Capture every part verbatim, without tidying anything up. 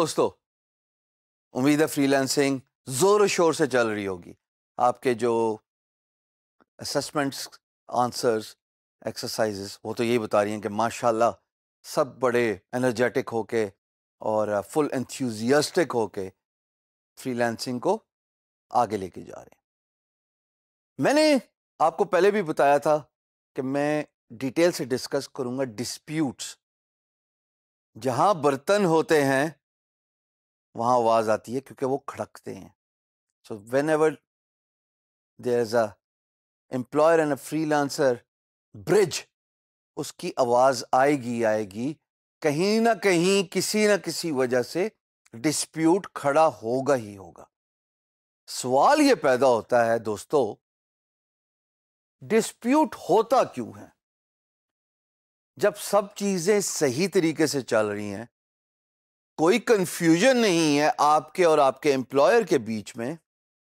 दोस्तों, उम्मीद है फ्रीलांसिंग जोर शोर से चल रही होगी। आपके जो असेसमेंट्स, आंसर्स, एक्सरसाइजेस वो तो यही बता रही हैं कि माशाल्लाह सब बड़े एनर्जेटिक होके और फुल एंथुसियास्टिक होके फ्रीलांसिंग को आगे लेके जा रहे हैं। मैंने आपको पहले भी बताया था कि मैं डिटेल से डिस्कस करूंगा डिस्प्यूट्स। जहां बर्तन होते हैं वहां आवाज आती है क्योंकि वो खड़कते हैं। So whenever there is a employer and a freelancer bridge, उसकी आवाज आएगी आएगी कहीं ना कहीं किसी ना किसी वजह से डिस्प्यूट खड़ा होगा ही होगा। सवाल ये पैदा होता है दोस्तों, डिस्प्यूट होता क्यों है? जब सब चीजें सही तरीके से चल रही हैं, कोई कंफ्यूजन नहीं है आपके और आपके एम्प्लॉयर के बीच में,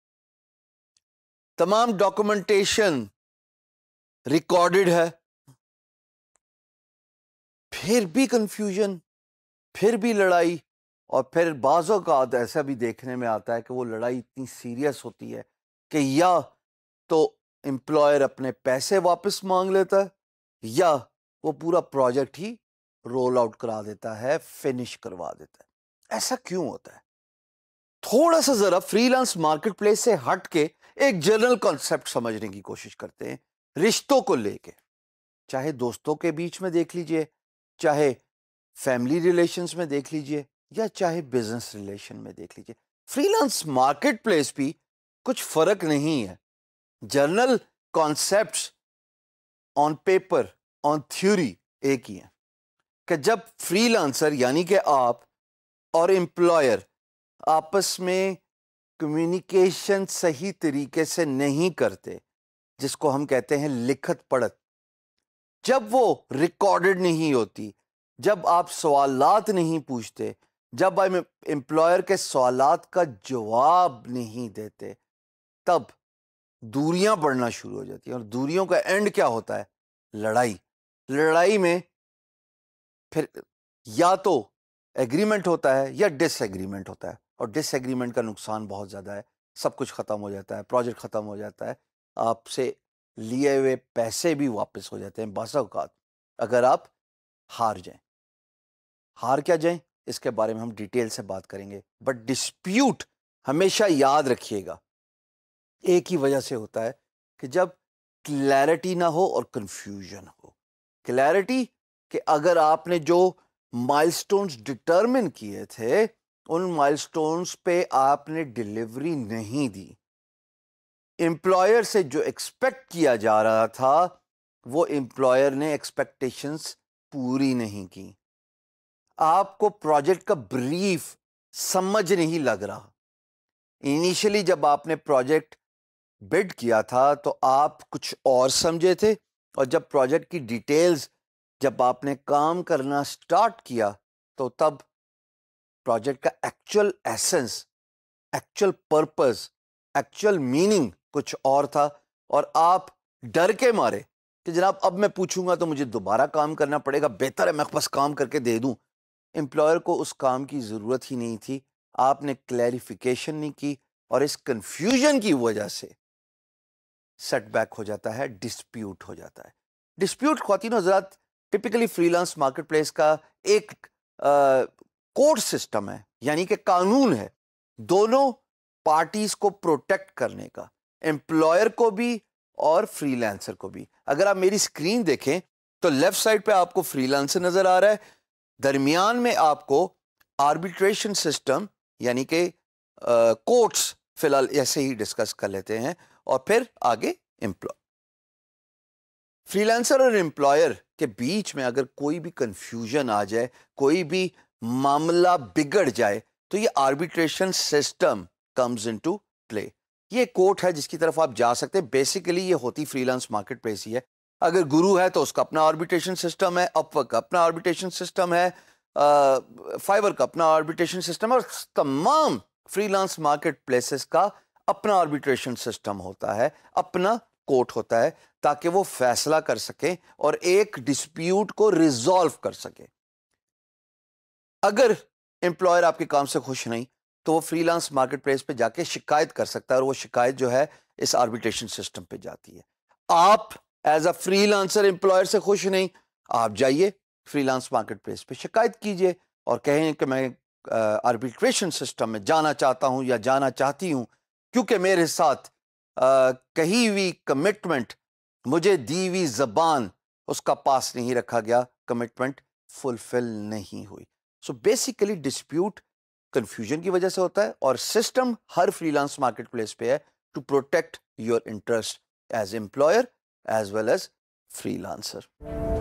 तमाम डॉक्यूमेंटेशन रिकॉर्डेड है, फिर भी कंफ्यूजन, फिर भी लड़ाई, और फिर बाज़ों का ऐसा भी देखने में आता है कि वो लड़ाई इतनी सीरियस होती है कि या तो एम्प्लॉयर अपने पैसे वापस मांग लेता है या वो पूरा प्रोजेक्ट ही रोल आउट करा देता है, फिनिश करवा देता है। ऐसा क्यों होता है? थोड़ा सा जरा फ्रीलांस मार्केट प्लेस से हट के एक जनरल कॉन्सेप्ट समझने की कोशिश करते हैं रिश्तों को लेके। चाहे दोस्तों के बीच में देख लीजिए, चाहे फैमिली रिलेशंस में देख लीजिए, या चाहे बिजनेस रिलेशन में देख लीजिए, फ्रीलांस मार्केट प्लेस भी कुछ फर्क नहीं है। General concepts on paper, on theory एक ही है कि जब फ्रीलांसर यानी कि आप और एम्प्लॉयर आपस में कम्युनिकेशन सही तरीके से नहीं करते, जिसको हम कहते हैं लिखत पढ़त, जब वो रिकॉर्डेड नहीं होती, जब आप सवालात नहीं पूछते, जब आप एम्प्लॉयर के सवालात का जवाब नहीं देते, तब दूरियां बढ़ना शुरू हो जाती हैं। और दूरियों का एंड क्या होता है? लड़ाई। लड़ाई में फिर या तो एग्रीमेंट होता है या डिसएग्रीमेंट होता है, और डिसएग्रीमेंट का नुकसान बहुत ज़्यादा है। सब कुछ ख़त्म हो जाता है, प्रोजेक्ट ख़त्म हो जाता है, आपसे लिए हुए पैसे भी वापस हो जाते हैं बाज़ औक़ात, अगर आप हार जाएं। हार क्या जाएं, इसके बारे में हम डिटेल से बात करेंगे। बट डिस्प्यूट हमेशा याद रखिएगा एक ही वजह से होता है कि जब क्लैरिटी ना हो और कंफ्यूजन हो। क्लैरिटी कि अगर आपने जो माइलस्टोन्स डिटरमिन किए थे, उन माइलस्टोन्स पे आपने डिलीवरी नहीं दी, एम्प्लॉयर से जो एक्सपेक्ट किया जा रहा था वो एम्प्लॉयर ने एक्सपेक्टेशंस पूरी नहीं की, आपको प्रोजेक्ट का ब्रीफ समझ नहीं लग रहा। इनिशियली जब आपने प्रोजेक्ट बिड किया था तो आप कुछ और समझे थे, और जब प्रोजेक्ट की डिटेल्स, जब आपने काम करना स्टार्ट किया, तो तब प्रोजेक्ट का actual essence, actual purpose, actual meaning कुछ और था, और आप डर के मारे कि जनाब अब मैं पूछूंगा तो मुझे दोबारा काम करना पड़ेगा, बेहतर है मैं बस काम करके दे दूं। एम्प्लॉयर को उस काम की ज़रूरत ही नहीं थी, आपने क्लैरिफिकेशन नहीं की, और इस कंफ्यूजन की वजह से सेटबैक हो जाता है, डिस्प्यूट हो जाता है। डिस्प्यूट ख्वातीन हज़रात टिपिकली फ्रीलांस मार्केट प्लेस का एक कोर्ट सिस्टम है, यानी कि कानून है दोनों पार्टीज को प्रोटेक्ट करने का, एम्प्लॉयर को भी और फ्रीलांसर को भी। अगर आप मेरी स्क्रीन देखें तो लेफ्ट साइड पे आपको फ्रीलांसर नजर आ रहा है, दरमियान में आपको आर्बिट्रेशन सिस्टम यानी कि कोर्ट्स फिलहाल ऐसे ही डिस्कस कर लेते हैं, और फिर आगे एम्प्लॉय। फ्रीलांसर और एम्प्लॉयर के बीच में अगर कोई भी कंफ्यूजन आ जाए, कोई भी मामला बिगड़ जाए, तो ये arbitration system comes into play. ये कोर्ट है जिसकी तरफ आप जा सकते हैं। बेसिकली ये होती फ्रीलांस मार्केट प्लेस ही है। अगर गुरु है तो उसका अपना आर्बिट्रेशन सिस्टम है, अपवर्क का अपना आर्बिट्रेशन सिस्टम है, फाइवर का अपना आर्बिट्रेशन सिस्टम है, और तमाम फ्रीलांस मार्केट प्लेसेस का अपना आर्बिट्रेशन सिस्टम होता है, अपना कोर्ट होता है, ताकि वो फैसला कर सके और एक डिस्प्यूट को रिजॉल्व कर सके। अगर एम्प्लॉयर आपके काम से खुश नहीं तो वो फ्रीलांस मार्केट प्लेस पे जाके शिकायत कर सकता है, और वो शिकायत जो है इस आर्बिट्रेशन सिस्टम पे जाती है। आप एज अ फ्रीलांसर एम्प्लॉयर से खुश नहीं, आप जाइए फ्रीलांस मार्केट प्लेस पे शिकायत कीजिए और कहें कि मैं आर्बिट्रेशन सिस्टम में जाना चाहता हूं या जाना चाहती हूं, क्योंकि मेरे साथ uh, कही हुई कमिटमेंट, मुझे दी हुई जबान, उसका पास नहीं रखा गया, कमिटमेंट फुलफिल नहीं हुई। सो बेसिकली डिस्प्यूट कंफ्यूजन की वजह से होता है, और सिस्टम हर फ्रीलांस मार्केट प्लेस पे है to protect your interest as employer as well as freelancer.